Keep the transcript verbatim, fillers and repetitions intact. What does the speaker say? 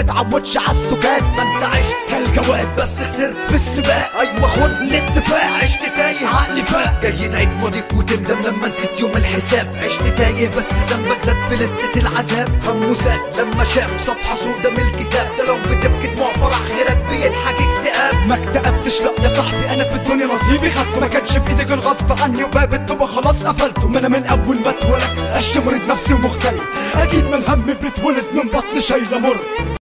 تتعودش عالسكات، ما انت عشت كالجواد بس خسرت في السباق. ايوه خد الاتفاق، عشت تايه عقلي فاق. جاي تعيد ماضيك وتندم لما نسيت يوم الحساب. عشت تايه بس ذنبك زاد في لستة العذاب. همه زاد لما شاف صفحة سودا من الكتاب. ده لو بتبكي دموع فرح غيرك بيضحك اكتئاب. ما اكتئبتش لا يا صاحبي، انا في الدنيا نصيبي خدته. ما كانش بايدي كان غصب عني، وباب التوبة خلاص قفلته. ما انا من اول ما اتولدت عشت مريض نفسي ومختل. اكيد من الهم بتولد من بطن شايله مر.